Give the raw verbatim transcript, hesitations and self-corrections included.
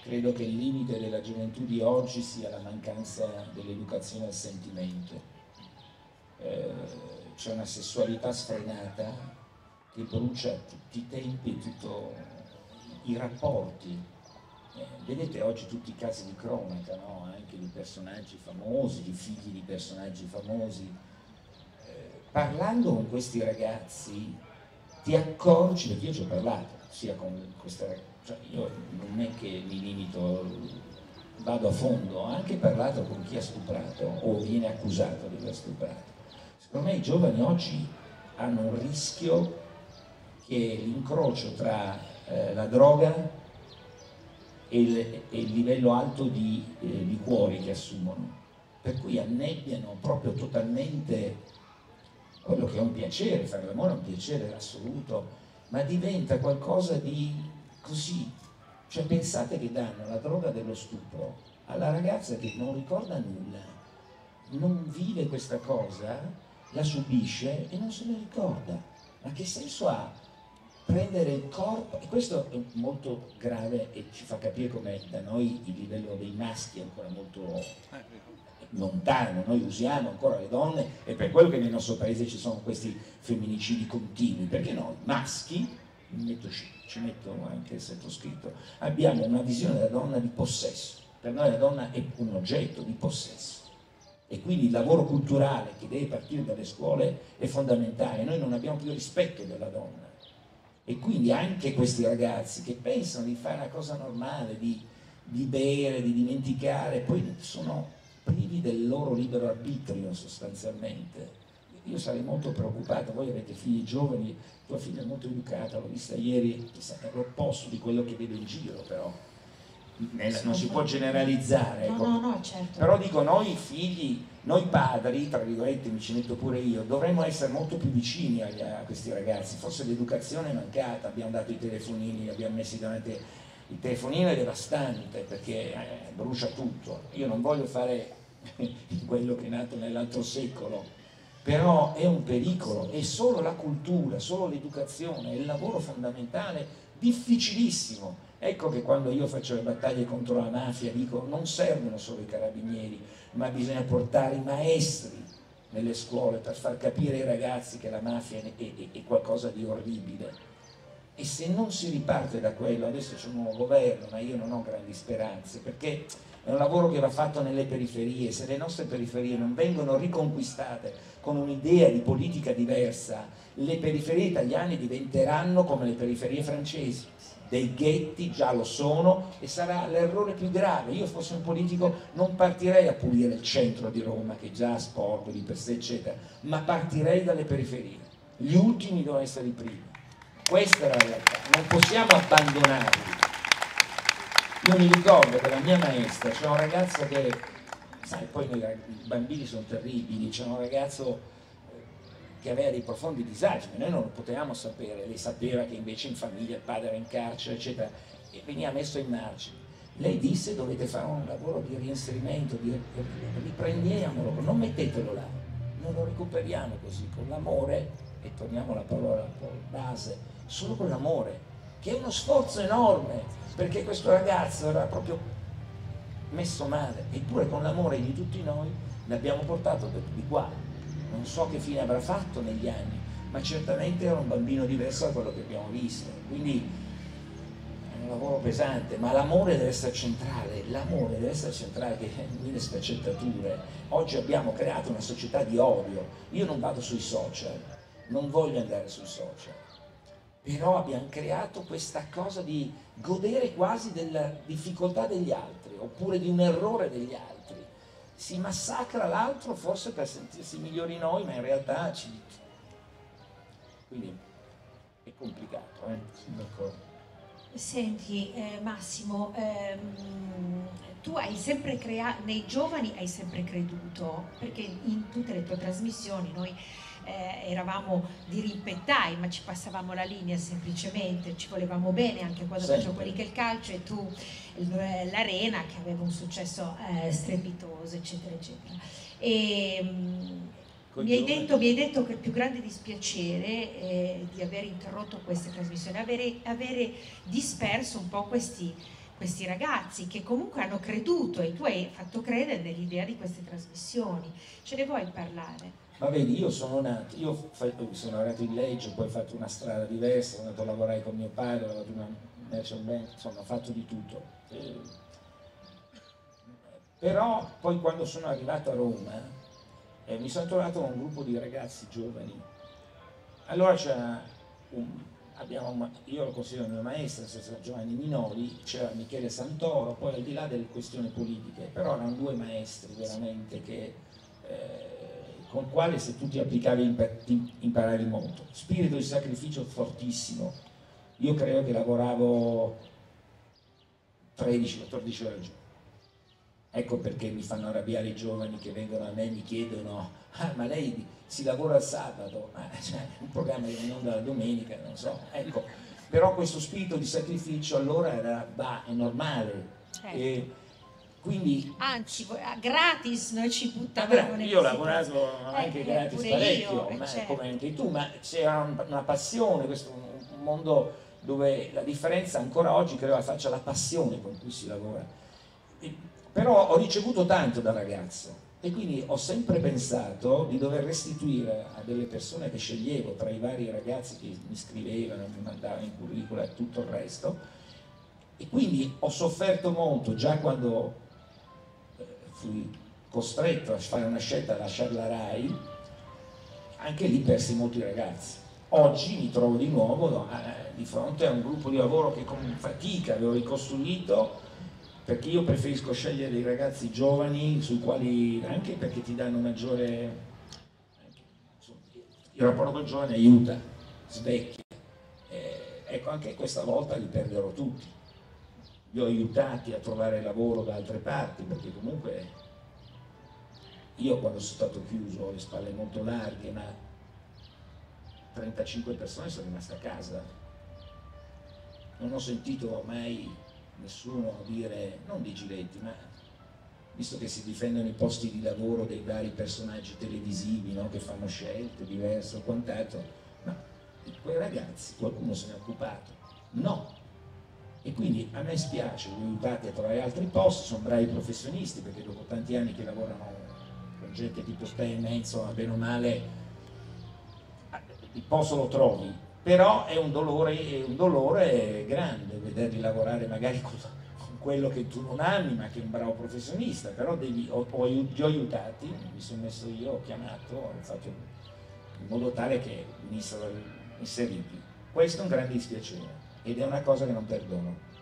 credo che il limite della gioventù di oggi sia la mancanza dell'educazione al sentimento. Eh, c'è una sessualità sfrenata che brucia tutti i tempi, tutti i rapporti. Eh, vedete oggi tutti i casi di cronaca, no? Anche di personaggi famosi, di figli di personaggi famosi. Eh, parlando con questi ragazzi ti accorgi, perché io ci ho parlato, sia con questa ragazza, cioè io non è che mi limito, vado a fondo, ho anche parlato con chi ha stuprato o viene accusato di aver stuprato. Secondo me i giovani oggi hanno un rischio che è l'incrocio tra eh, la droga e il, e il livello alto di, eh, di cuori che assumono, per cui annebbiano proprio totalmente quello che è un piacere. Fare l'amore è un piacere assoluto, ma diventa qualcosa di così, cioè pensate che danno la droga dello stupro alla ragazza che non ricorda nulla, non vive questa cosa, la subisce e non se ne ricorda. Ma che senso ha prendere il corpo? E questo è molto grave e ci fa capire come da noi il livello dei maschi è ancora molto lontano, noi usiamo ancora le donne, e per quello che nel nostro paese ci sono questi femminicidi continui, perché noi maschi, metto, ci metto anche il sottoscritto, abbiamo una visione della donna di possesso. Per noi la donna è un oggetto di possesso, e quindi il lavoro culturale che deve partire dalle scuole è fondamentale. Noi non abbiamo più rispetto della donna, e quindi anche questi ragazzi che pensano di fare una cosa normale, di, di bere, di dimenticare, poi sono privi del loro libero arbitrio sostanzialmente. Io sarei molto preoccupato, voi avete figli giovani, tua figlia è molto educata, l'ho vista ieri, è l'opposto di quello che vedo in giro, però non si può generalizzare, ecco. No, no, no, certo. Però dico, noi figli, noi padri, tra virgolette, mi ci metto pure io, dovremmo essere molto più vicini agli, a questi ragazzi. Forse l'educazione è mancata, abbiamo dato i telefonini, li abbiamo messi davanti. Il telefonino è devastante perché eh, brucia tutto. Io non voglio fare quello che è nato nell'altro secolo, però è un pericolo, e solo la cultura, solo l'educazione è il lavoro fondamentale, difficilissimo. Ecco che quando io faccio le battaglie contro la mafia dico non servono solo i carabinieri, ma bisogna portare i maestri nelle scuole per far capire ai ragazzi che la mafia è, è, è qualcosa di orribile. E se non si riparte da quello, adesso c'è un nuovo governo, ma io non ho grandi speranze, perché è un lavoro che va fatto nelle periferie. Se le nostre periferie non vengono riconquistate con un'idea di politica diversa, le periferie italiane diventeranno come le periferie francesi, dei ghetti, già lo sono, e sarà l'errore più grave. Io fossi un politico non partirei a pulire il centro di Roma, che già è sporco di per sé eccetera, ma partirei dalle periferie. Gli ultimi devono essere i primi. Questa è la realtà, non possiamo abbandonarli. Io mi ricordo che la mia maestra, c'era un ragazzo che, sai, poi noi, i bambini sono terribili, c'era un ragazzo che aveva dei profondi disagi, ma noi non lo potevamo sapere. Lei sapeva che invece in famiglia il padre era in carcere, eccetera, e veniva messo in margine. Lei disse: dovete fare un lavoro di reinserimento, di riprendiamolo, non mettetelo là, noi lo recuperiamo così, con l'amore, e torniamo alla parola base, solo con l'amore, che è uno sforzo enorme, perché questo ragazzo era proprio messo male, eppure con l'amore di tutti noi l'abbiamo portato di qua. Non so che fine avrà fatto negli anni, ma certamente era un bambino diverso da quello che abbiamo visto. Quindi è un lavoro pesante, ma l'amore deve essere centrale, l'amore deve essere centrale, che mille sfaccettature. Oggi abbiamo creato una società di odio. Io non vado sui social, non voglio andare sui social, però abbiamo creato questa cosa di godere quasi della difficoltà degli altri, oppure di un errore degli altri. Si massacra l'altro forse per sentirsi migliori noi, ma in realtà ci... quindi è complicato, eh? Sì, d'accordo. Senti eh, Massimo, ehm, tu hai sempre creato, nei giovani hai sempre creduto, perché in tutte le tue trasmissioni noi eh, eravamo dirimpettai, ma ci passavamo la linea semplicemente, ci volevamo bene anche quando facevo quelli che il calcio, e tu l'Arena, che aveva un successo eh, strepitoso, eccetera eccetera. E, mh, Mi hai, detto, mi hai detto che il più grande dispiacere è di aver interrotto queste trasmissioni, avere, avere disperso un po' questi, questi ragazzi che comunque hanno creduto e tu hai fatto credere nell'idea di queste trasmissioni. Ce ne vuoi parlare? Ma vedi, io sono nato, io sono arrivato in legge, poi ho fatto una strada diversa, sono andato a lavorare con mio padre, ho lavorato in una merchant bank, insomma ho fatto di tutto. Eh, però poi quando sono arrivato a Roma eh, mi sono trovato con un gruppo di ragazzi giovani. Allora c'era un, abbiamo un, io lo considero il mio maestro, nel senso Giovanni Minoli, c'era Michele Santoro, poi al di là delle questioni politiche, però erano due maestri veramente che... Eh, con il quale se tu ti applicavi imparavi molto. Spirito di sacrificio fortissimo. Io credo che lavoravo tredici quattordici ore al giorno. Ecco perché mi fanno arrabbiare i giovani che vengono a me e mi chiedono ah ma lei si lavora il sabato? Ah, cioè, un programma che non la domenica, non so. Ecco, però questo spirito di sacrificio allora era, bah, è normale. Certo. E, quindi, anzi, gratis noi ci buttavamo. Io ho lavorato anche eh, gratis parecchio, io, ma certo. come anche tu, ma c'era una passione, questo è un mondo dove la differenza ancora oggi credo la faccia la passione con cui si lavora. E, però ho ricevuto tanto da ragazzo e quindi ho sempre pensato di dover restituire a delle persone che sceglievo tra i vari ragazzi che mi scrivevano, mi mandavano in curricula e tutto il resto, e quindi ho sofferto molto già quando fui costretto a fare una scelta a lasciare la RAI, anche lì persi molti ragazzi. Oggi mi trovo di nuovo eh, di fronte a un gruppo di lavoro che con fatica avevo ricostruito, perché io preferisco scegliere dei ragazzi giovani sui quali, anche perché ti danno maggiore, insomma, il rapporto col giovane aiuta, svecchia. Eh, ecco, anche questa volta li perderò tutti. Li ho aiutati a trovare lavoro da altre parti, perché comunque io quando sono stato chiuso ho le spalle molto larghe, ma trentacinque persone sono rimaste a casa. Non ho sentito mai nessuno dire, non di Giletti, ma visto che si difendono i posti di lavoro dei vari personaggi televisivi, no? Che fanno scelte diverse o quant'altro, ma di quei ragazzi qualcuno se ne è occupato? No. E quindi a me spiace, li ho aiutati a trovare altri posti, sono bravi professionisti perché dopo tanti anni che lavorano con gente tipo te e me, insomma, bene o male, il posto lo trovi, però è un dolore, è un dolore grande vederli lavorare magari con, con quello che tu non ami, ma che è un bravo professionista, però devi, ho, ho, li ho aiutati, mi sono messo io, ho chiamato, ho fatto in modo tale che venissero inseriti. Questo è un grande dispiacere ed è una cosa che non perdono.